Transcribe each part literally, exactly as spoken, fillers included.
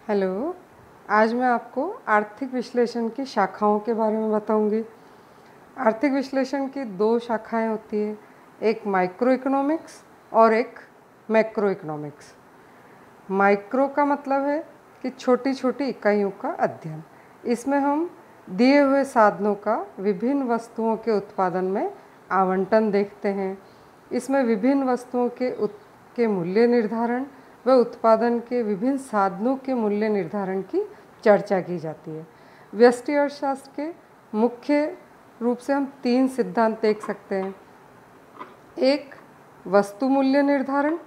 Hello, आज मैं आपको आर्थिक विश्लेषण की शाखाओं के बारे में बताऊंगी। आर्थिक विश्लेषण की दो शाखाएं होती है, एक माइक्रो इकोनॉमिक्स और एक मैक्रो इकोनॉमिक्स। माइक्रो का मतलब है कि छोटी छोटी इकाइयों का अध्ययन। इसमें हम दिए हुए साधनों का विभिन्न वस्तुओं के उत्पादन में आवंटन देखते हैं। इसमें विभिन्न वस्तुओं के उत के मूल्य निर्धारण व उत्पादन के विभिन्न साधनों के मूल्य निर्धारण की चर्चा की जाती है। व्यष्टि अर्थशास्त्र के मुख्य रूप से हम तीन सिद्धांत देख सकते हैं। एक, वस्तु मूल्य निर्धारण।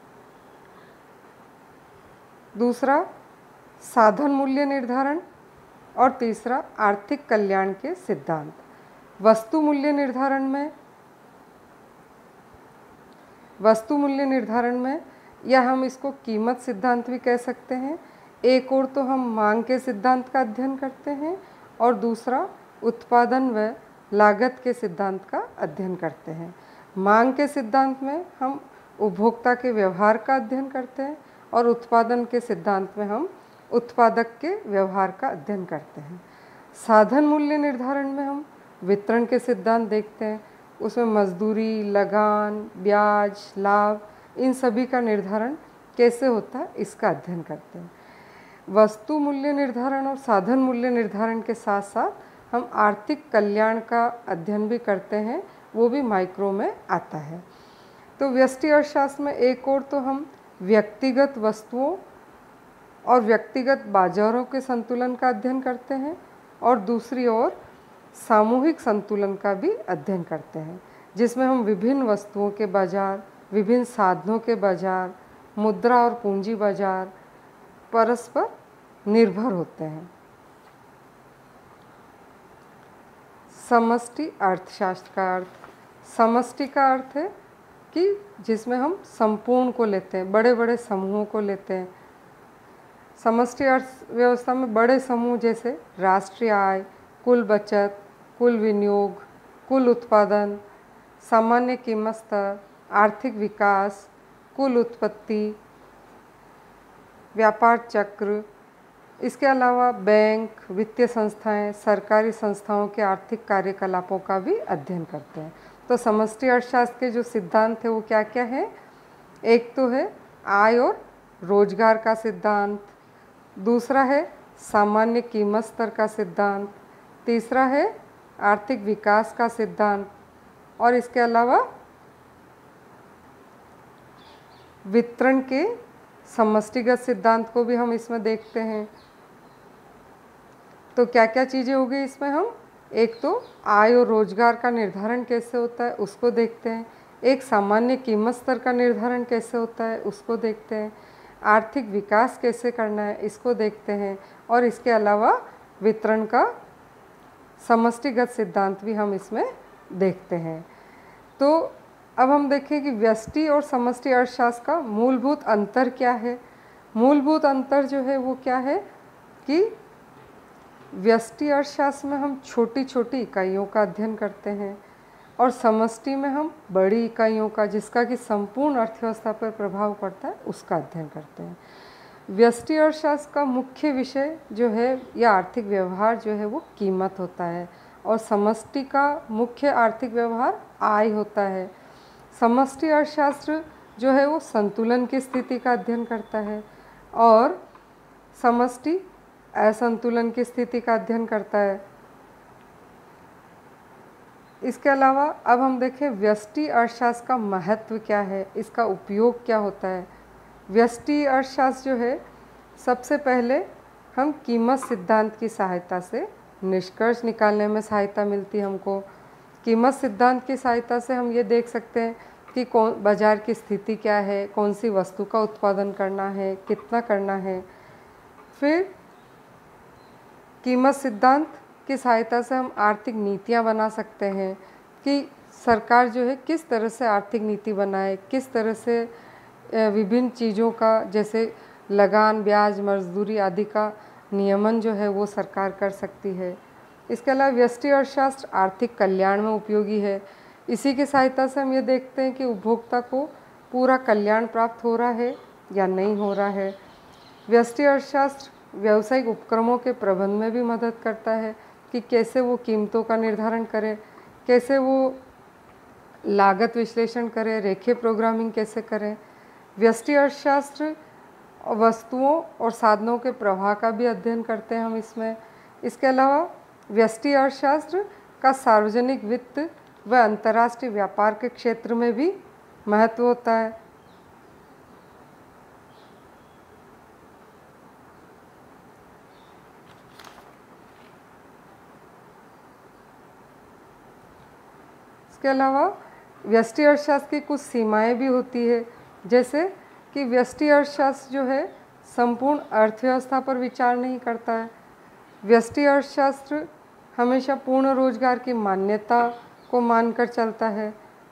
दूसरा, साधन मूल्य निर्धारण। और तीसरा, आर्थिक कल्याण के सिद्धांत। वस्तु मूल्य निर्धारण में वस्तु मूल्य निर्धारण में या हम इसको कीमत सिद्धांत भी कह सकते हैं। एक और तो हम मांग के सिद्धांत का अध्ययन करते हैं और दूसरा उत्पादन व लागत के सिद्धांत का अध्ययन करते हैं। मांग के सिद्धांत में हम उपभोक्ता के व्यवहार का अध्ययन करते हैं और उत्पादन के सिद्धांत में हम उत्पादक के व्यवहार का अध्ययन करते हैं। साधन मूल्य निर्धारण में हम वितरण के सिद्धांत देखते हैं। उसमें मजदूरी, लगान, ब्याज, लाभ, इन सभी का निर्धारण कैसे होता है इसका अध्ययन करते हैं। वस्तु मूल्य निर्धारण और साधन मूल्य निर्धारण के साथ साथ हम आर्थिक कल्याण का अध्ययन भी करते हैं, वो भी माइक्रो में आता है। तो व्यष्टि अर्थशास्त्र में एक और तो हम व्यक्तिगत वस्तुओं और व्यक्तिगत बाजारों के संतुलन का अध्ययन करते हैं और दूसरी ओर सामूहिक संतुलन का भी अध्ययन करते हैं, जिसमें हम विभिन्न वस्तुओं के बाजार, विभिन्न साधनों के बाजार, मुद्रा और पूंजी बाजार परस्पर निर्भर होते हैं। समष्टि अर्थशास्त्र का अर्थ, समष्टि का अर्थ है कि जिसमें हम संपूर्ण को लेते हैं, बड़े बड़े समूहों को लेते हैं। समष्टि अर्थव्यवस्था में बड़े समूह जैसे राष्ट्रीय आय, कुल बचत, कुल विनियोग, कुल उत्पादन, सामान्य कीमत स्तर, आर्थिक विकास, कुल उत्पत्ति, व्यापार चक्र, इसके अलावा बैंक, वित्तीय संस्थाएं, सरकारी संस्थाओं के आर्थिक कार्यकलापों का भी अध्ययन करते हैं। तो समष्टि अर्थशास्त्र के जो सिद्धांत है वो क्या क्या है? एक तो है आय और रोजगार का सिद्धांत, दूसरा है सामान्य कीमत स्तर का सिद्धांत, तीसरा है आर्थिक विकास का सिद्धांत और इसके अलावा वितरण के समष्टिगत सिद्धांत को भी हम इसमें देखते हैं। तो क्या क्या चीज़ें हो गई इसमें? हम एक तो आय और रोजगार का निर्धारण कैसे होता है उसको देखते हैं, एक सामान्य कीमत स्तर का निर्धारण कैसे होता है उसको देखते हैं, आर्थिक विकास कैसे करना है इसको देखते हैं और इसके अलावा वितरण का समष्टिगत सिद्धांत भी हम इसमें देखते हैं। तो अब हम देखें कि व्यष्टि और समष्टि अर्थशास्त्र का मूलभूत अंतर क्या है। मूलभूत अंतर जो है वो क्या है कि व्यष्टि अर्थशास्त्र में हम छोटी छोटी इकाइयों का अध्ययन करते हैं और समष्टि में हम बड़ी इकाइयों का, जिसका कि संपूर्ण अर्थव्यवस्था पर प्रभाव पड़ता है, उसका अध्ययन करते हैं। व्यष्टि अर्थशास्त्र का मुख्य विषय जो है या आर्थिक व्यवहार जो है वो कीमत होता है और समष्टि का मुख्य आर्थिक व्यवहार आय होता है। समष्टि अर्थशास्त्र जो है वो संतुलन की स्थिति का अध्ययन करता है और समष्टि असंतुलन की स्थिति का अध्ययन करता है। इसके अलावा अब हम देखें व्यष्टि अर्थशास्त्र का महत्व क्या है, इसका उपयोग क्या होता है। व्यष्टि अर्थशास्त्र जो है सबसे पहले हम कीमत सिद्धांत की सहायता से निष्कर्ष निकालने में सहायता मिलती है हमको। कीमत सिद्धांत की सहायता से हम ये देख सकते हैं कि कौन बाज़ार की स्थिति क्या है, कौन सी वस्तु का उत्पादन करना है, कितना करना है। फिर कीमत सिद्धांत की सहायता से हम आर्थिक नीतियाँ बना सकते हैं कि सरकार जो है किस तरह से आर्थिक नीति बनाए, किस तरह से विभिन्न चीज़ों का जैसे लगान, ब्याज, मजदूरी आदि का नियमन जो है वो सरकार कर सकती है। इसके अलावा व्यष्टि अर्थशास्त्र आर्थिक कल्याण में उपयोगी है। इसी की सहायता से हम ये देखते हैं कि उपभोक्ता को पूरा कल्याण प्राप्त हो रहा है या नहीं हो रहा है। व्यष्टि अर्थशास्त्र व्यावसायिक उपक्रमों के प्रबंध में भी मदद करता है कि कैसे वो कीमतों का निर्धारण करें, कैसे वो लागत विश्लेषण करें, रेखीय प्रोग्रामिंग कैसे करें। व्यष्टि अर्थशास्त्र वस्तुओं और साधनों के प्रवाह का भी अध्ययन करते हैं हम इसमें। इसके अलावा व्यष्टि अर्थशास्त्र का सार्वजनिक वित्त व अंतर्राष्ट्रीय व्यापार के क्षेत्र में भी महत्व होता है। इसके अलावा व्यष्टि अर्थशास्त्र की कुछ सीमाएं भी होती है, जैसे कि व्यष्टि अर्थशास्त्र जो है संपूर्ण अर्थव्यवस्था पर विचार नहीं करता है। व्यष्टि अर्थशास्त्र हमेशा पूर्ण रोजगार की मान्यता को मानकर चलता है।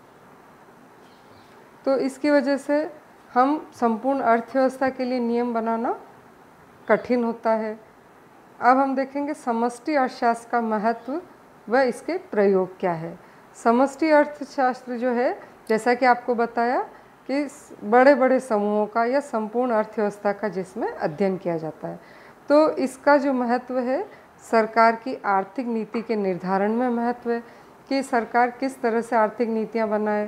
तो इसकी वजह से हम संपूर्ण अर्थव्यवस्था के लिए नियम बनाना कठिन होता है। अब हम देखेंगे समष्टि अर्थशास्त्र का महत्व व इसके प्रयोग क्या है। समष्टि अर्थशास्त्र जो है, जैसा कि आपको बताया कि बड़े बड़े समूहों का या संपूर्ण अर्थव्यवस्था का जिसमें अध्ययन किया जाता है। तो इसका जो महत्व है, सरकार की आर्थिक नीति के निर्धारण में महत्व है कि सरकार किस तरह से आर्थिक नीतियां बनाए।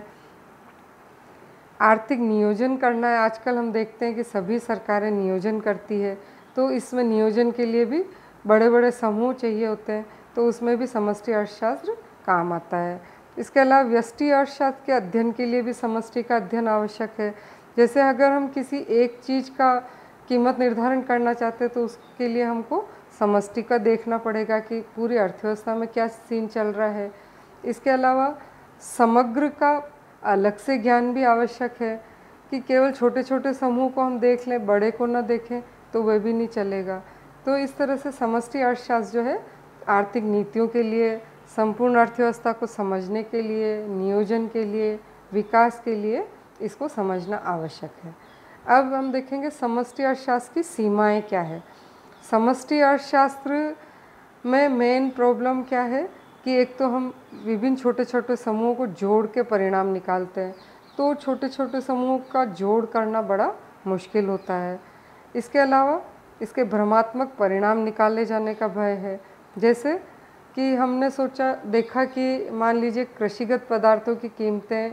आर्थिक नियोजन करना है, आजकल हम देखते हैं कि सभी सरकारें नियोजन करती है, तो इसमें नियोजन के लिए भी बड़े बड़े समूह चाहिए होते हैं, तो उसमें भी समष्टि अर्थशास्त्र काम आता है। इसके अलावा व्यष्टि अर्थशास्त्र के अध्ययन के लिए भी समष्टि का अध्ययन आवश्यक है। जैसे अगर हम किसी एक चीज़ का कीमत निर्धारण करना चाहते हैं तो उसके लिए हमको समष्टि का देखना पड़ेगा कि पूरी अर्थव्यवस्था में क्या सीन चल रहा है। इसके अलावा समग्र का अलग से ज्ञान भी आवश्यक है कि केवल छोटे छोटे समूह को हम देख लें, बड़े को ना देखें तो वह भी नहीं चलेगा। तो इस तरह से समष्टि अर्थशास्त्र जो है आर्थिक नीतियों के लिए, संपूर्ण अर्थव्यवस्था को समझने के लिए, नियोजन के लिए, विकास के लिए इसको समझना आवश्यक है। अब हम देखेंगे समष्टि अर्थशास्त्र की सीमाएं क्या है। समष्टि अर्थशास्त्र में मेन प्रॉब्लम क्या है कि एक तो हम विभिन्न छोटे छोटे समूहों को जोड़ के परिणाम निकालते हैं, तो छोटे छोटे समूहों का जोड़ करना बड़ा मुश्किल होता है। इसके अलावा इसके भ्रमात्मक परिणाम निकाले जाने का भय है। जैसे कि हमने सोचा देखा कि मान लीजिए कृषिगत पदार्थों की कीमतें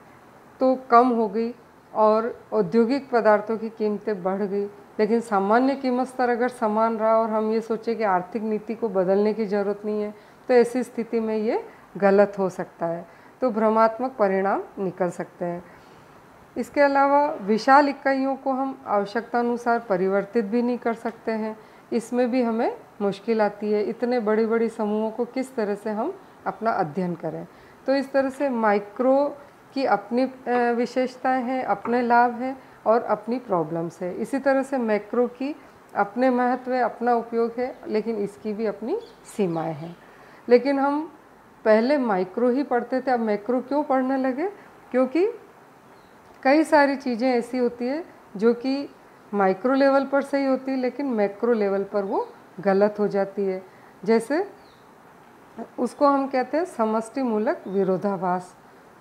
तो कम हो गई और औद्योगिक पदार्थों की कीमतें बढ़ गई, लेकिन सामान्य कीमत स्तर अगर समान रहा और हम ये सोचे कि आर्थिक नीति को बदलने की ज़रूरत नहीं है, तो ऐसी स्थिति में ये गलत हो सकता है, तो भ्रमात्मक परिणाम निकल सकते हैं। इसके अलावा विशाल इकाइयों को हम आवश्यकता अनुसार परिवर्तित भी नहीं कर सकते हैं, इसमें भी हमें मुश्किल आती है। इतने बड़ी बड़ी समूहों को किस तरह से हम अपना अध्ययन करें। तो इस तरह से माइक्रो की अपनी विशेषताएं हैं, अपने लाभ हैं और अपनी प्रॉब्लम्स है। इसी तरह से मैक्रो की अपने महत्व है, अपना उपयोग है, लेकिन इसकी भी अपनी सीमाएं हैं। लेकिन हम पहले माइक्रो ही पढ़ते थे, अब मैक्रो क्यों पढ़ने लगे? क्योंकि कई सारी चीज़ें ऐसी होती है जो कि माइक्रो लेवल पर सही होती है लेकिन मैक्रो लेवल पर वो गलत हो जाती है। जैसे उसको हम कहते हैं समष्टि मूलक विरोधाभास।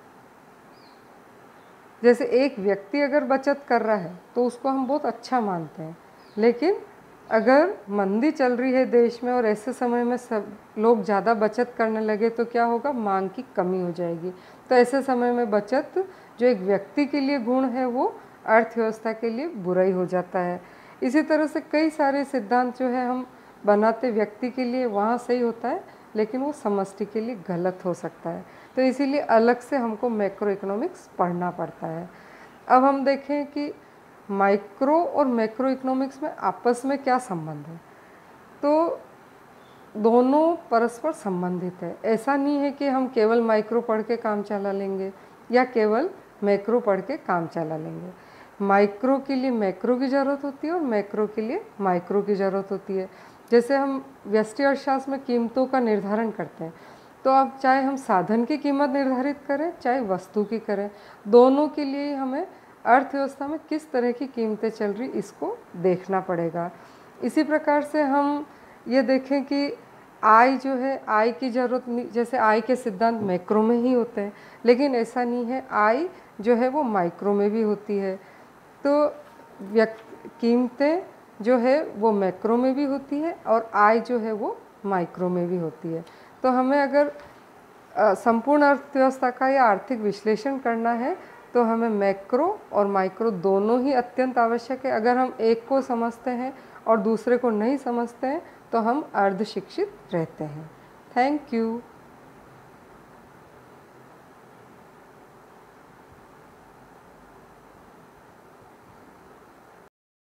जैसे एक व्यक्ति अगर बचत कर रहा है तो उसको हम बहुत अच्छा मानते हैं, लेकिन अगर मंदी चल रही है देश में और ऐसे समय में सब लोग ज़्यादा बचत करने लगे तो क्या होगा? मांग की कमी हो जाएगी। तो ऐसे समय में बचत जो एक व्यक्ति के लिए गुण है वो अर्थव्यवस्था के लिए बुराई हो जाता है। इसी तरह से कई सारे सिद्धांत जो है हम बनाते व्यक्ति के लिए वहाँ सही होता है, लेकिन वो समष्टि के लिए गलत हो सकता है। तो इसीलिए अलग से हमको मैक्रो इकोनॉमिक्स पढ़ना पड़ता है। अब हम देखें कि माइक्रो और मैक्रो इकोनॉमिक्स में आपस में क्या संबंध है। तो दोनों परस्पर संबंधित है। ऐसा नहीं है कि हम केवल माइक्रो पढ़ के काम चला लेंगे या केवल मैक्रो पढ़ के काम चला लेंगे। माइक्रो के लिए मैक्रो की ज़रूरत होती है और मैक्रो के लिए माइक्रो की ज़रूरत होती है। जैसे हम व्यष्टि अर्थशास्त्र में कीमतों का निर्धारण करते हैं, तो अब चाहे हम साधन की कीमत निर्धारित करें चाहे वस्तु की करें, दोनों के लिए हमें अर्थव्यवस्था में किस तरह की कीमतें चल रही इसको देखना पड़ेगा। इसी प्रकार से हम ये देखें कि आय जो है, आय की ज़रूरत नहीं, जैसे आय के सिद्धांत मैक्रो में ही होते हैं, लेकिन ऐसा नहीं है, आय जो है वो माइक्रो में भी होती है। तो व्यक्ति कीमतें जो है वो मैक्रो में भी होती है और आई जो है वो माइक्रो में भी होती है। तो हमें अगर संपूर्ण अर्थव्यवस्था का या आर्थिक विश्लेषण करना है तो हमें मैक्रो और माइक्रो दोनों ही अत्यंत आवश्यक है। अगर हम एक को समझते हैं और दूसरे को नहीं समझते हैं तो हम अर्ध शिक्षित रहते हैं। Thank you.